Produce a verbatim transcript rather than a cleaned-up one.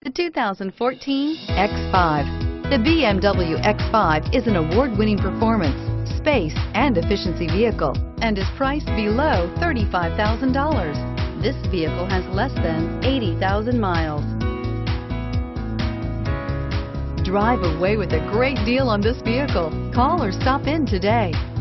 The two thousand fourteen X five. The B M W X five is an award-winning performance, space, and efficiency vehicle and is priced below thirty-five thousand dollars. This vehicle has less than eighty thousand miles. Drive away with a great deal on this vehicle. Call or stop in today.